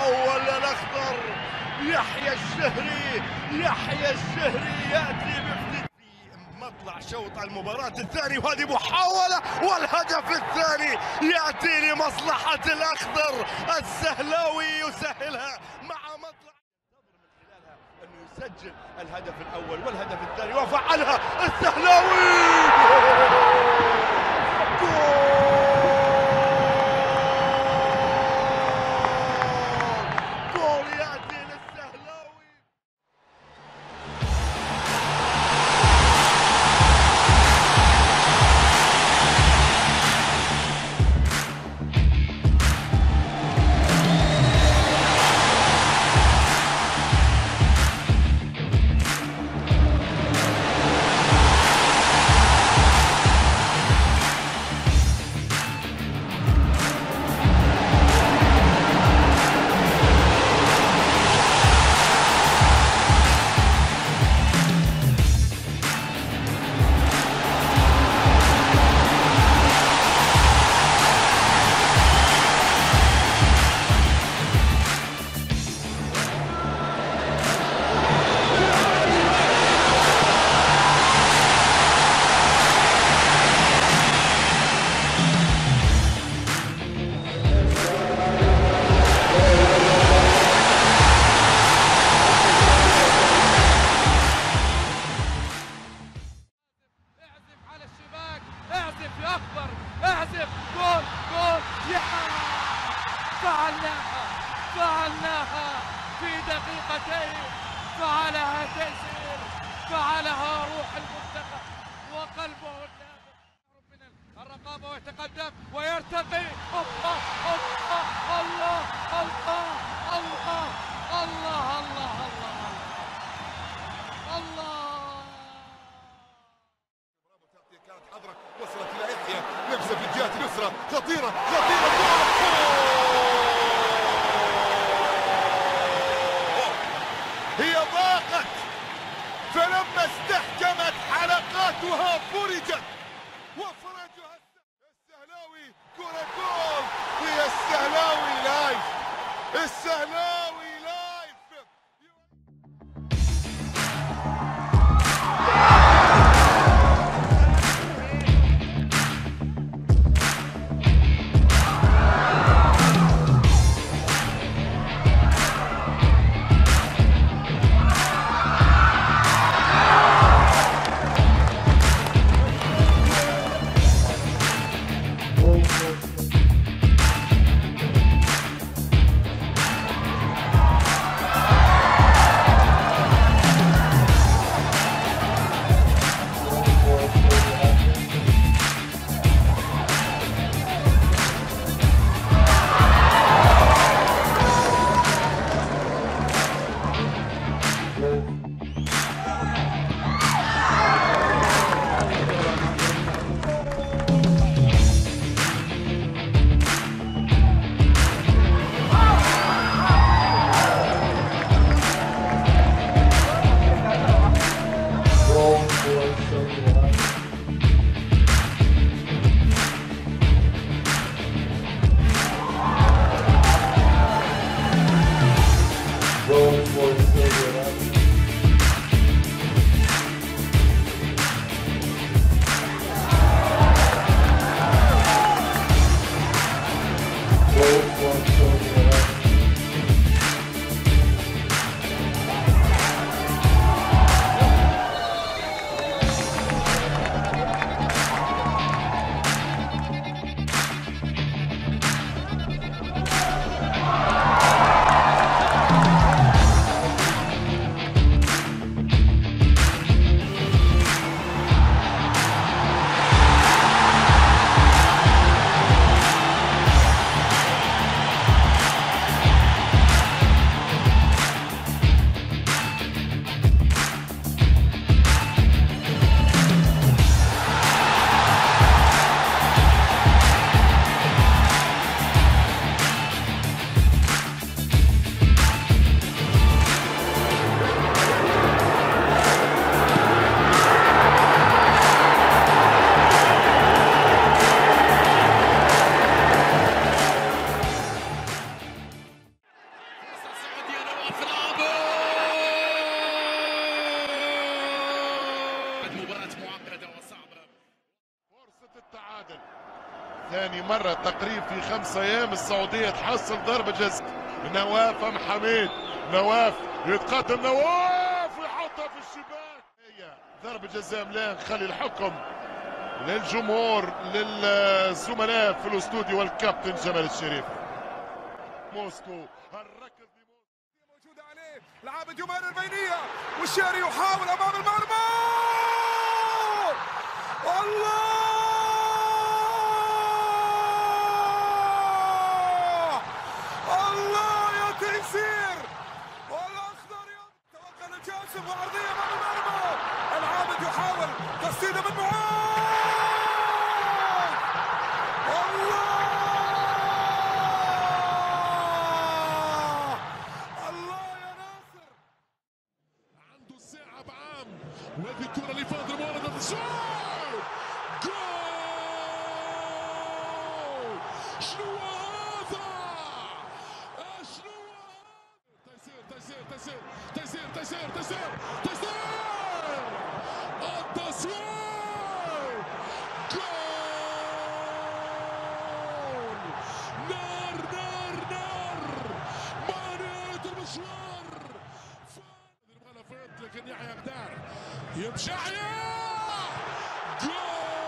الأول الأخضر يحيى الشهري. يحيى الشهري يأتي بافتتاح في مطلع شوط المباراة الثاني، وهذه محاولة والهدف الثاني يأتي لمصلحة الأخضر. السهلاوي يسهلها مع مطلع من خلالها أنه يسجل الهدف الأول والهدف الثاني وفعلها السهلاوي. فعلناها في دقيقتين، فعلها تيسير، فعلها روح المنتخب وقلبه النابض. من الرقابة ويتقدم ويرتقي. الله الله الله الله الله الله الله الله الله. كانت حضرة وصلت إلى يحيى، لمسة في الجهة اليسرى خطيرة خطيرة. هي ضاقت، فلما استحكمت حلقاتها فرجت وفرجها السهلاوي. كرة جول، هي السهلاوي لايف، السهلاوي لايف. ثاني مرة تقريب في 5 أيام السعودية تحصل ضربة جزاء. نواف أم حميد، نواف يتقدم، نواف ويحطها في الشباك. هي ضربة جزاء ملان، نخلي الحكم للجمهور للزملاء في الاستوديو والكابتن جمال الشريف. موسكو الركض موجودة عليه لعاب جمال البينية والشاري يحاول أمام المرمى. الله الله يا تيسير والأخضر توغل الجاسم وعرضية أمام المرمى. العابد يحاول تسديدة من معاذ. وهذه الكرة لفاضل مولد الشوط. جول! شنو هذا؟ شنو هذا؟ تيسير التصوير. جول! نار ما نهاية المشوار. لكن يحيى قدار يمشي يحيى. جول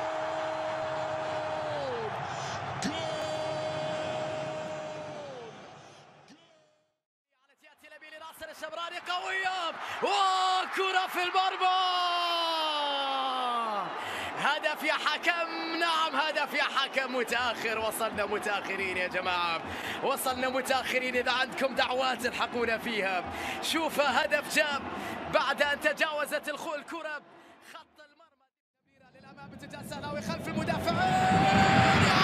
ياتي نبيل ناصر الشبراني قويه وكره في المرمى. هدف يا حكم، نعم هدف يا حكم. متاخر، وصلنا متاخرين يا جماعه، وصلنا متاخرين. اذا عندكم دعوات الحقونا فيها. شوف هدف جاب بعد ان تجاوزت الكره خط المرمى كبيره للامام. اتجاه سهلاوي خلف المدافعين.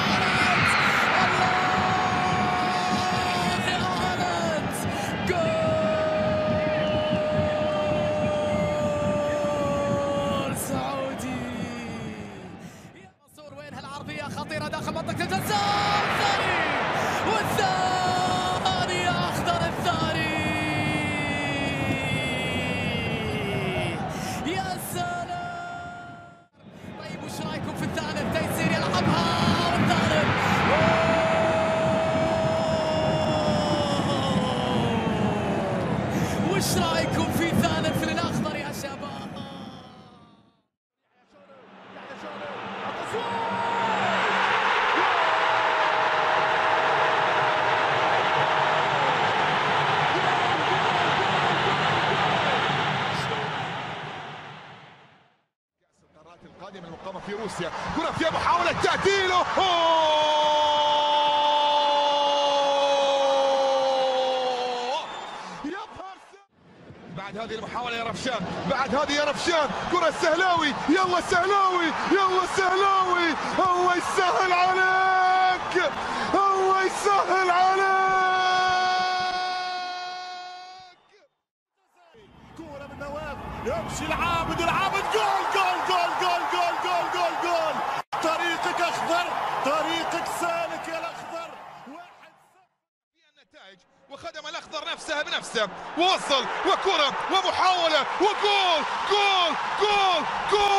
خطيرة داخل منطقة الجزاء. والثاني أخضر الثاني. يا سلام. طيب وش رايكم في الثالث؟ تيسير يلعبها والثالث. وش رايكم في ثالث للأخضر يا شباب؟ القادمة المقامة في روسيا. كرة فيها محاولة تعديله. بعد هذه المحاولة يا رفشان، بعد هذه يا رفشان كرة السهلاوي. يلا السهلاوي، يلا السهلاوي. الله يسهل عليك، الله يسهل عليك. كرة من نواف يمشي العابد، العابد جول جول جول جول جول جول جول جول. طريقك اخضر، طريقك سالك يا الاخضر. 1-0 في النتائج وخدم الاخضر نفسها بنفسه، ووصل وكرة ومحاولة وجول جول جول جول.